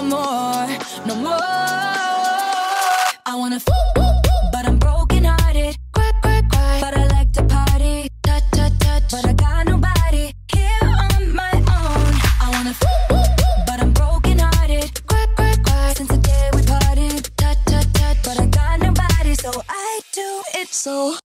no more, no more. I wanna but I'm broken hearted. Cry, cry, cry, but I like to party. Touch, touch, touch, but I got nobody here on my own. I wanna but I'm broken hearted. Cry, cry, cry, since the day we parted. Touch, touch, touch, but I got nobody, so I do it so.